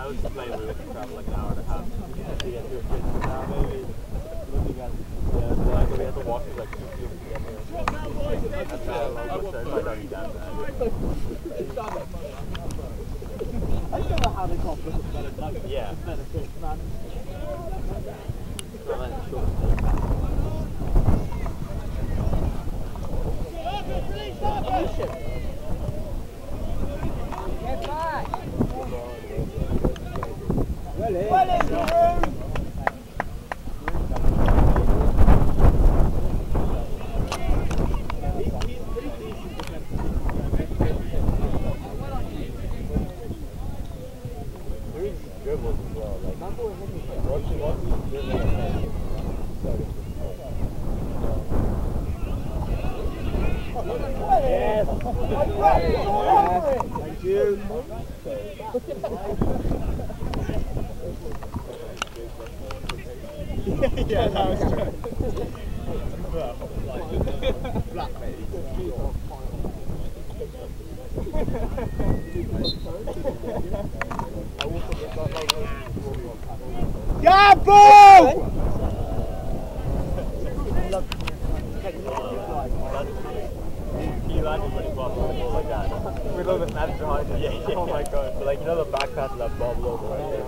I was playing we would travel like an hour and a half to get to a bridge now maybe. Looking at like we had to walk to like 2 fields to get there. That's how long it was. I don't need that bad. I don't know how they can't look at better like yeah. better fish, man. Get back! Thank you. Yeah, that was true. Black baby. Gabbo! He landed when he bought the ball like that. With all the snaps behind him. Yeah. Oh my god. But like, you know the back pass of that bobble over right there.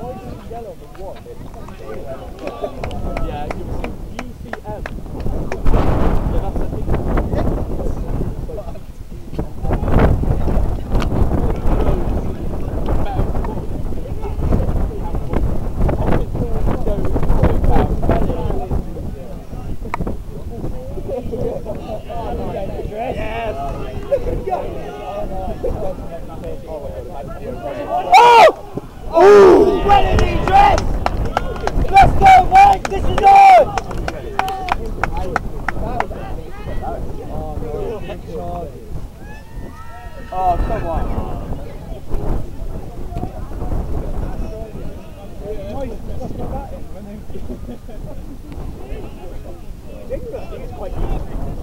Yeah, it was UCM. Yeah, that's the thing. Oh! When did he dress? Let's go, Mike! This is on! Oh, come on. He's quite good.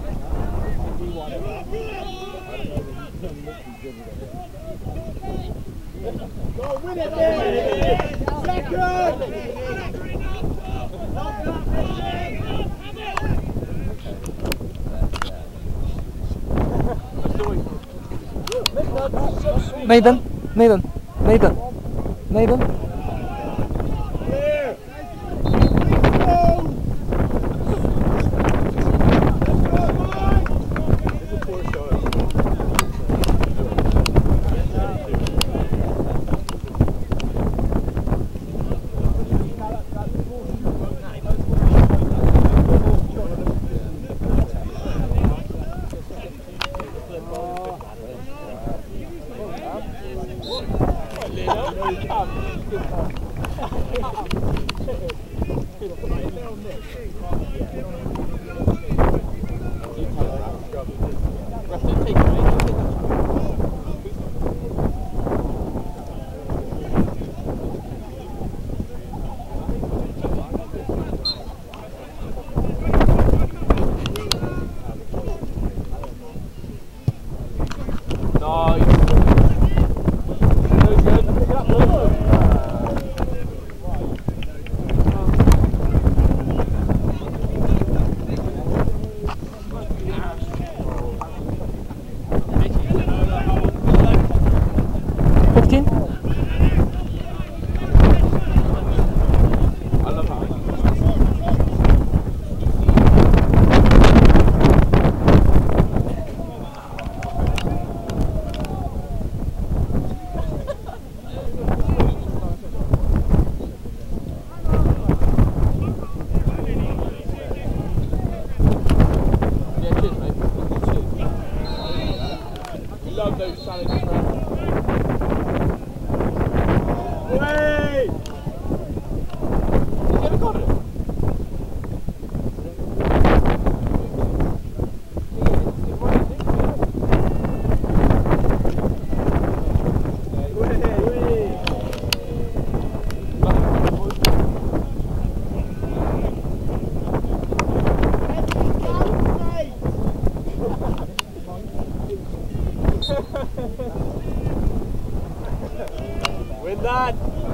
Go win it there! Second! Nathan, Nathan, Nathan, Nathan. Love those salads. Win that!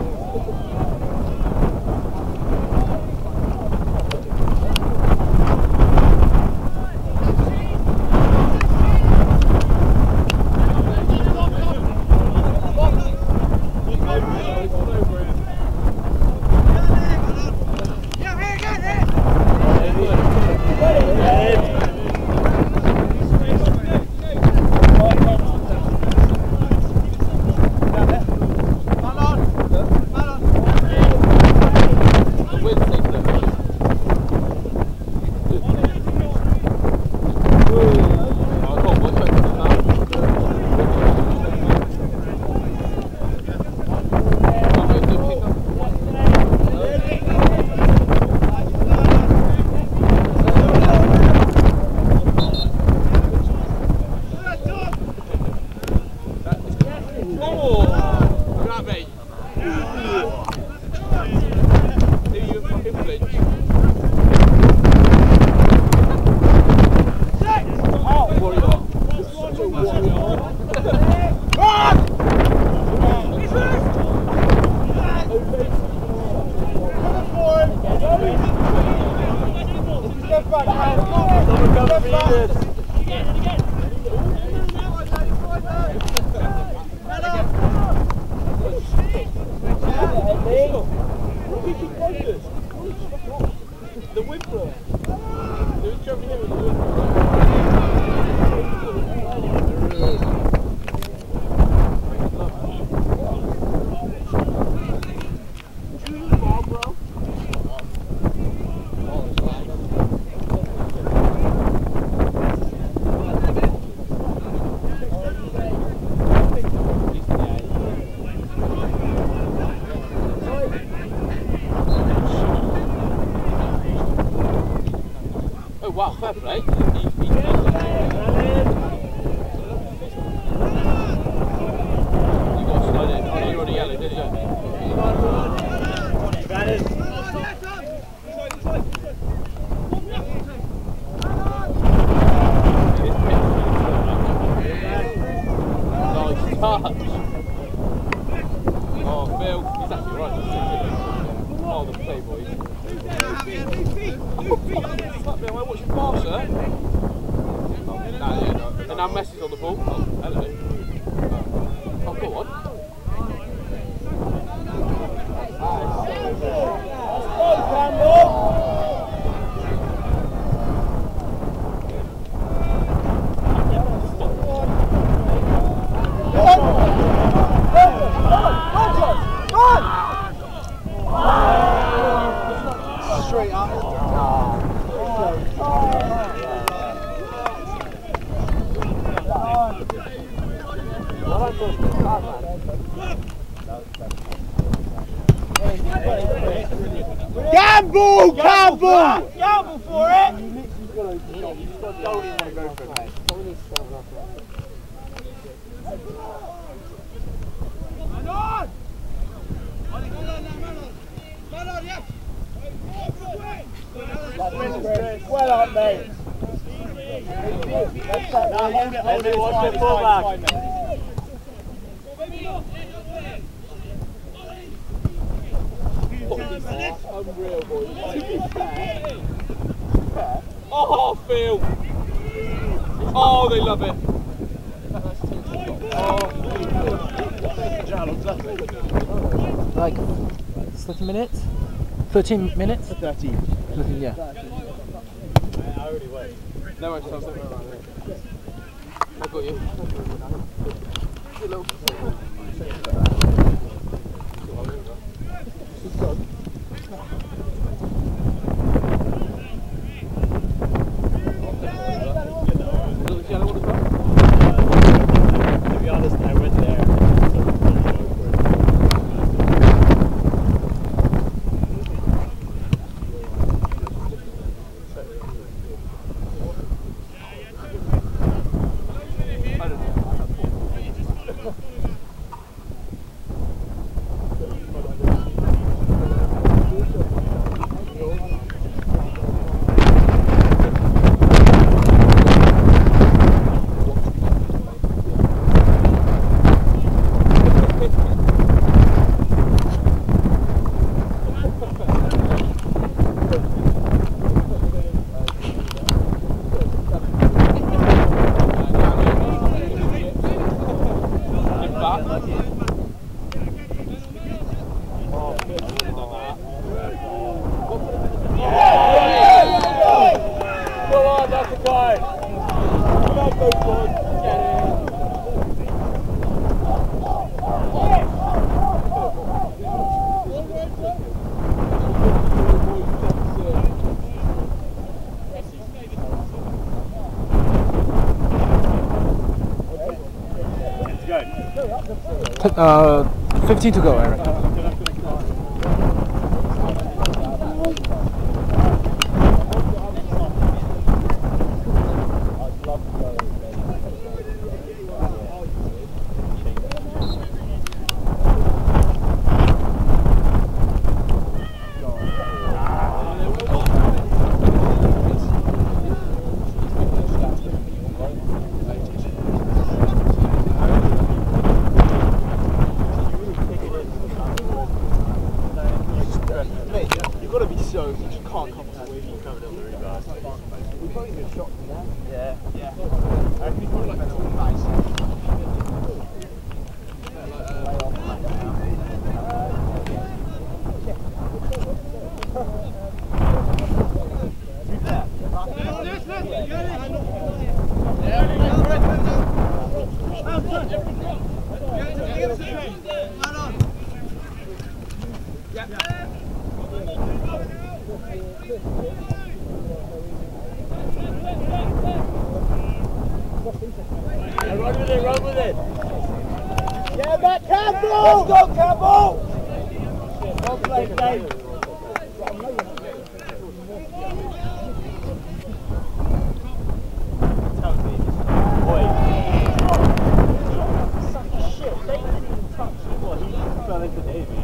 Wow, fair play. You got to slide it. Oh, you already yelled, didn't you? You got it. Nice touch. Oh, Phil, he's actually right. Oh, the playboy. Am I watching bar, sir? Oh, nah, yeah, no. And now Messi's on the ball. Oh, hello. Oh, go on. Straight up. Gamble! Gamble! Gamble for it! You literally don't even want to go for it, mate. Well up, mate. Hold it, watch the fullback. Unreal, boys. To be fair. Oh, Phil! Oh, they love it. Like 30 minutes? 13 minutes? 13. 13, yeah. I already wait. No, I'm still around there. I got you. To be honest, I went there. 15 to go, I reckon. Run with it. Yeah, back Campbell! Let's go, Campbell! Well played, Dave. Shit, they didn't even touch him. What, he fell into Davey.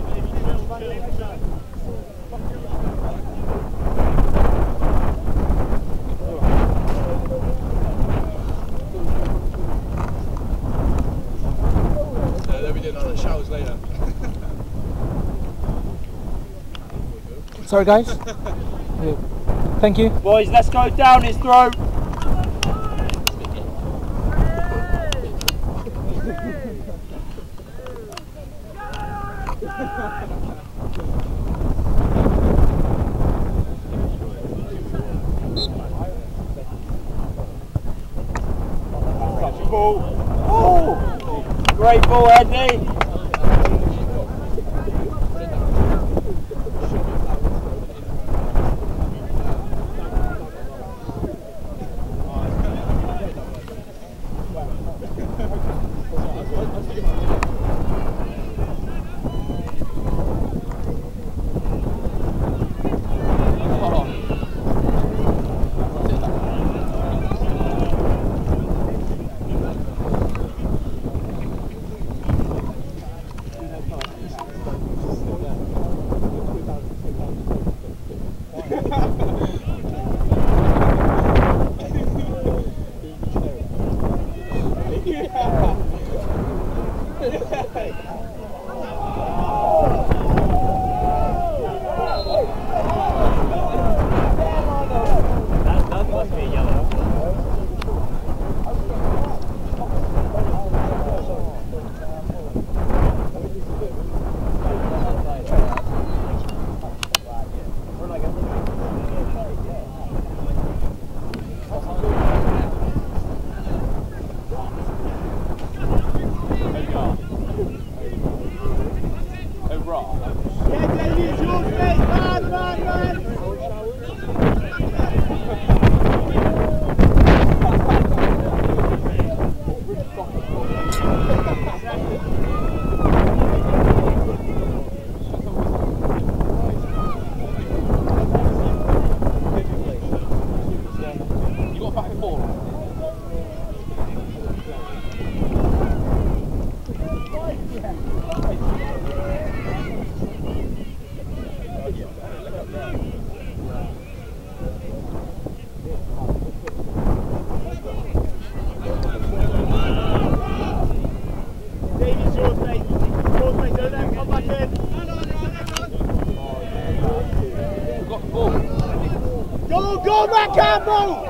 Sorry, guys. Thank you. Boys, let's go down his throat. Ball. Oh! Great ball, Andy. Go, Matt Campbell!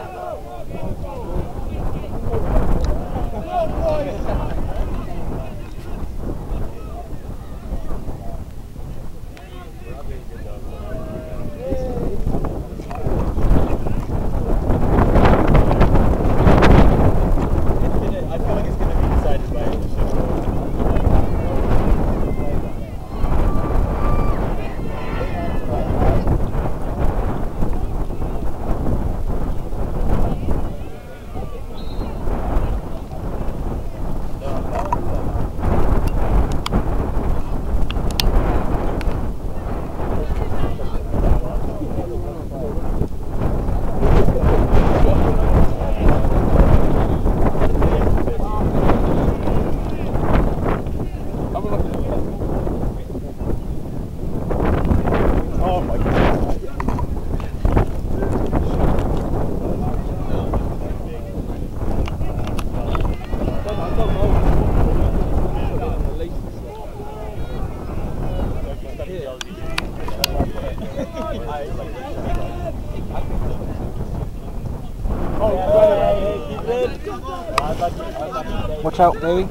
Watch out, baby.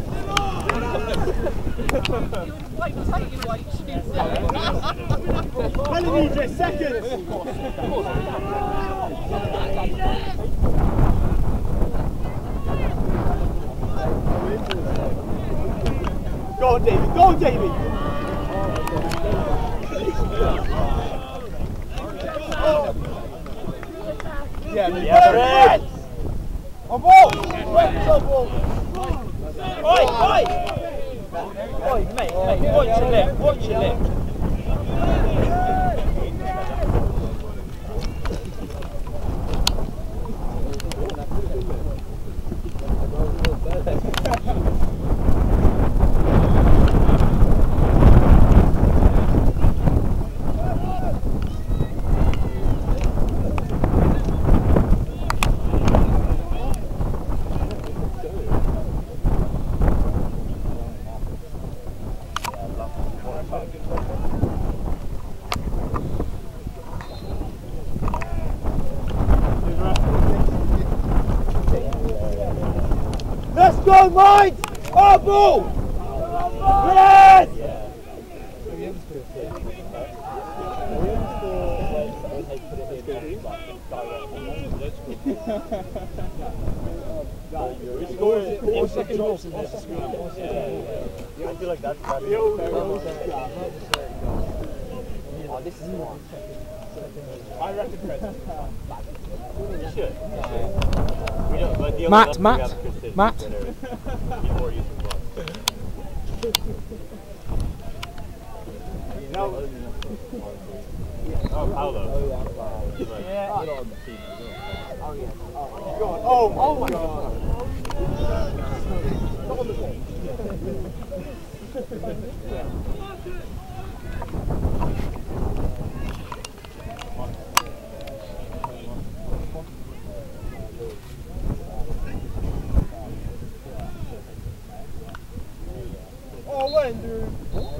Millimetre, seconds! Go on, Davey, go on, Davey! Yeah, on ball! Oi, oi! Oi, mate, watch your lip. Let's go, mate! Our ball! Yes! I feel like that's oh, this is one. I reckon you should. We don't, but the Matt, only Matt, we have is Matt. before using blocks. Oh, Paolo. Yeah. Oh my god. Oh, when, dude?